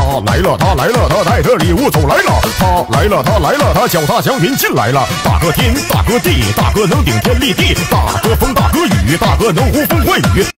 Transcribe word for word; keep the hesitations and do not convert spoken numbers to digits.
他来了，他来了，他带着礼物走来了。他来了，他来了，他脚踏祥云进来了。大哥天，大哥地，大哥能顶天立地，大哥风，大哥雨，大哥能呼风唤雨。